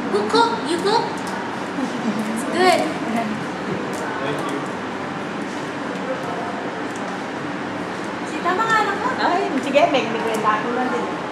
Who cook? You cook? It's good. Thank you. Si tama nga lang ko. Ay, sige, may kwenta ko lang din.